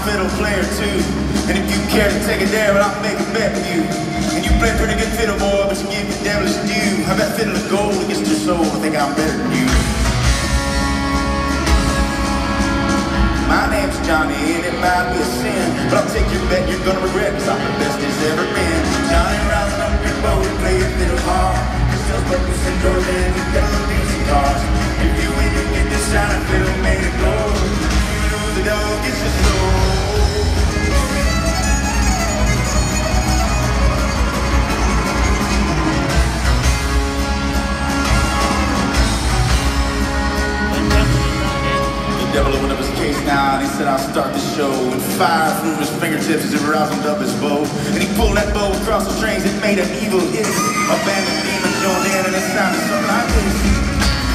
fiddle player too. And if you care to take it there, I'll make a bet with you. And you play pretty good fiddle, boy, but you give me devilish due. I bet fiddle of gold against your soul, I think I'm better than you. My name's Johnny, and it might be a sin, but I'll take your bet you're gonna regret, cause I'm the best there's ever been. Johnny, rousing up your boat and play your fiddle hard. Cause those purpose and Jordan, you got the decent cars. If you win, you get this shine and fiddle made it glow. You know the dog gets your soul. The devil opened up his case now and he said, I'll start the show. And fire flew from his fingertips as he roused up his bow. And he pulled that bow across the strings, it made an evil hiss. A band of demons joined in and it sounded something like this.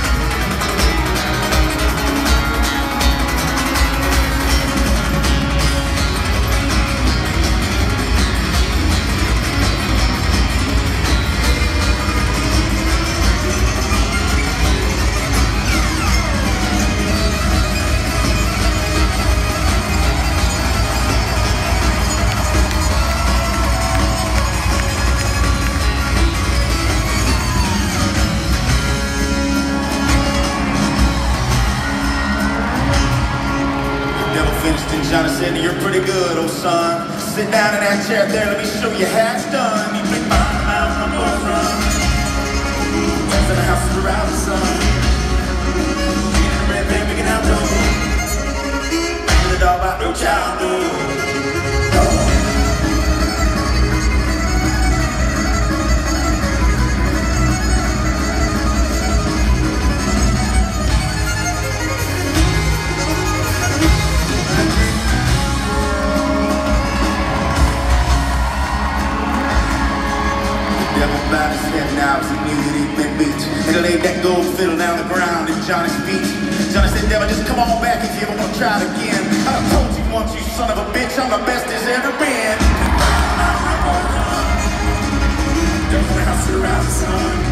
Johnny said, you're pretty good, old son. Sit down in that chair there, let me show you how it's done. You big mile miles on the run. Dance in the house around the sun. In the red van, making out dough. Back to the dog about no child, no. About his head now as he knew that he'd been beat. And he laid that gold fiddle down the ground at Johnny's feet. Johnny said, devil, just come on back if you ever want to try it again. I told you once, you son of a bitch, I'm the best there's ever been. Don't want to house around the sun.